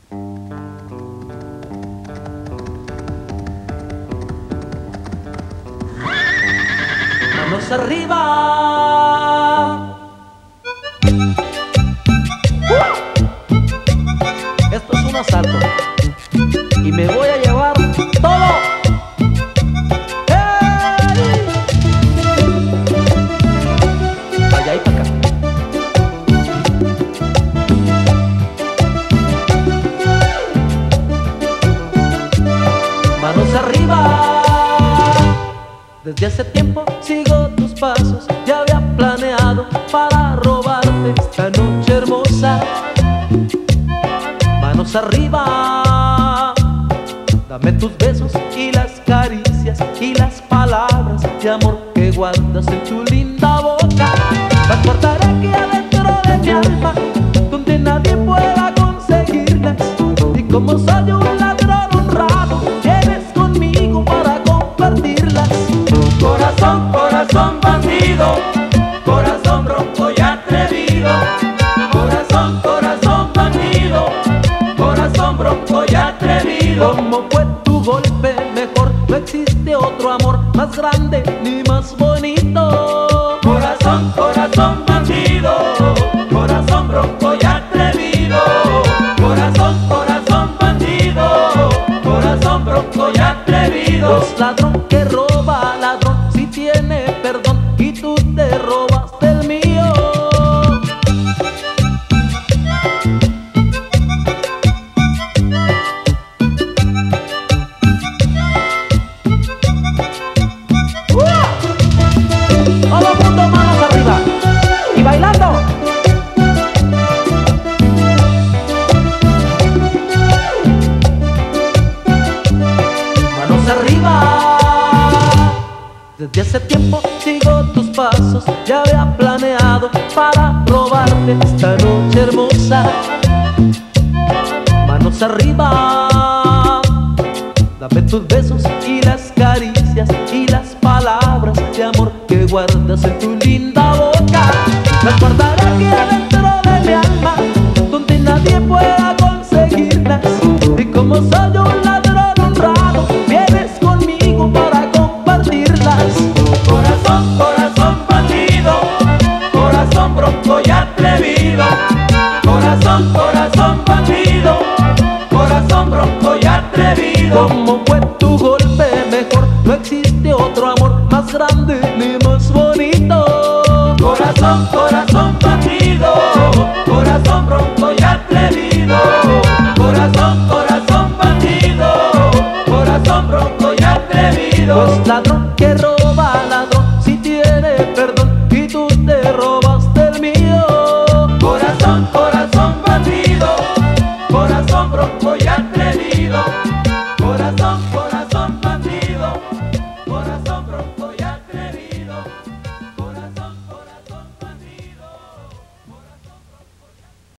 Manos arriba. Esto es un asalto y me voy a llevar todo. ¡Hey! Allá y para acá. Manos arriba. Desde hace tiempo sigo tus pasos, ya había planeado para robarte esta noche hermosa. Manos arriba, dame tus besos y las caricias y las palabras de amor que guardas en tu linda boca. Las guardaré aquí adentro de mi alma, donde nadie pueda conseguirlas. Y como soy un ladrón honrado, vienes conmigo para compartirlas. Corazón, corazón bandido, corazón bronco y atrevido. Corazón, corazón bandido, corazón bronco y atrevido. Como fue tu golpe, mejor no existe otro amor más grande ni más bonito. Corazón, corazón bandido, corazón bronco y atrevido. Corazón, corazón bandido, corazón bronco y atrevido. Pues ladrón que roba, ladrón si tiene perdón, y tú te robaste el mío. Todo el mundo manos arriba y bailando. Manos arriba. Desde hace tiempo sigo tus pasos, ya había planeado para robarte esta noche hermosa. Manos arriba, dame tus besos y las caricias y las palabras de amor que guardas en tu linda boca. Las guardaré aquí adentro de mi alma, donde nadie pueda conseguirlas. Y como soy un ladrón honrado, vienes conmigo para compartirlas. Corazón, corazón bandido, corazón bronco y atrevido. Corazón, corazón bandido, corazón bronco y atrevido. Como fue tu golpe, mejor no existe otro amor más grande ni más bonito. Corazón, corazón bandido, corazón bronco y atrevido. Corazón, corazón bandido, corazón bronco y atrevido. Pues ladrón que roba